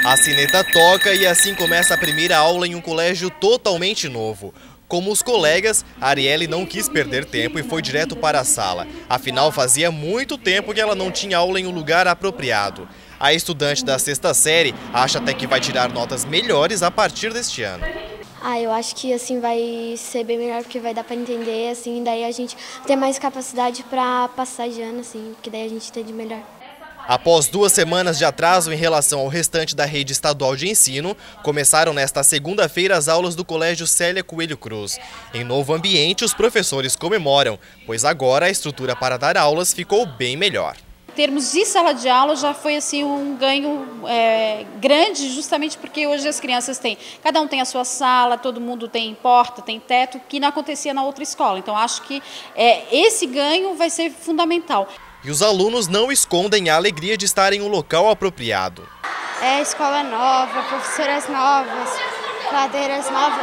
A sineta toca e assim começa a primeira aula em um colégio totalmente novo. Como os colegas, Arielle não quis perder tempo e foi direto para a sala. Afinal, fazia muito tempo que ela não tinha aula em um lugar apropriado. A estudante da sexta série acha até que vai tirar notas melhores a partir deste ano. Eu acho que assim vai ser bem melhor, porque vai dar para entender, assim, daí a gente tem mais capacidade para passar de ano, assim, porque daí a gente entende melhor. Após 2 semanas de atraso em relação ao restante da rede estadual de ensino, começaram nesta segunda-feira as aulas do Colégio Célia Coelho Cruz. Em novo ambiente, os professores comemoram, pois agora a estrutura para dar aulas ficou bem melhor. Em termos de sala de aula, já foi assim um ganho grande, justamente porque hoje as crianças têm, cada um tem a sua sala, todo mundo tem porta, tem teto, que não acontecia na outra escola. Então acho que esse ganho vai ser fundamental. E os alunos não escondem a alegria de estar em um local apropriado. Escola nova, professoras novas, cadeiras novas.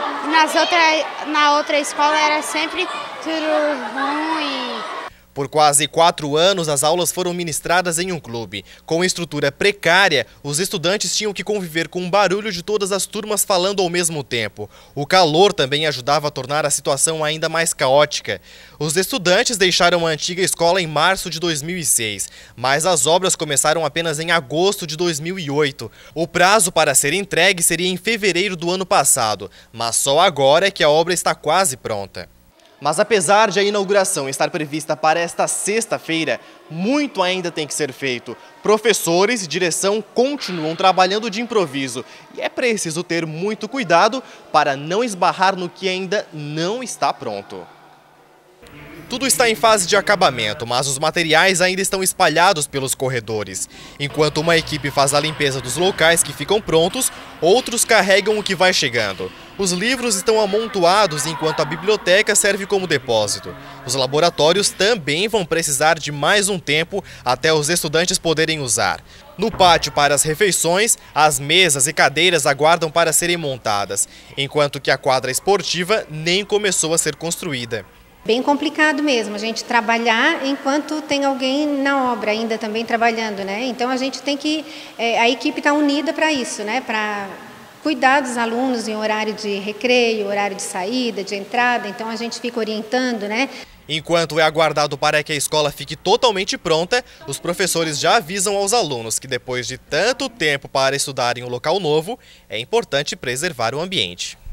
Na outra escola era sempre tudo ruim. Por quase 4 anos, as aulas foram ministradas em um clube. Com estrutura precária, os estudantes tinham que conviver com o barulho de todas as turmas falando ao mesmo tempo. O calor também ajudava a tornar a situação ainda mais caótica. Os estudantes deixaram a antiga escola em março de 2006, mas as obras começaram apenas em agosto de 2008. O prazo para ser entregue seria em fevereiro do ano passado, mas só agora é que a obra está quase pronta. Mas apesar de a inauguração estar prevista para esta sexta-feira, muito ainda tem que ser feito. Professores e direção continuam trabalhando de improviso e é preciso ter muito cuidado para não esbarrar no que ainda não está pronto. Tudo está em fase de acabamento, mas os materiais ainda estão espalhados pelos corredores. Enquanto uma equipe faz a limpeza dos locais que ficam prontos, outros carregam o que vai chegando. Os livros estão amontoados enquanto a biblioteca serve como depósito. Os laboratórios também vão precisar de mais um tempo até os estudantes poderem usar. No pátio para as refeições, as mesas e cadeiras aguardam para serem montadas, enquanto que a quadra esportiva nem começou a ser construída. Bem complicado mesmo, a gente trabalhar enquanto tem alguém na obra ainda também trabalhando, né? Então a gente tem que, a equipe está unida para isso, né? Para cuidar dos alunos em horário de recreio, horário de saída, de entrada, então a gente fica orientando, né? Enquanto é aguardado para que a escola fique totalmente pronta, os professores já avisam aos alunos que depois de tanto tempo para estudar em um local novo, é importante preservar o ambiente.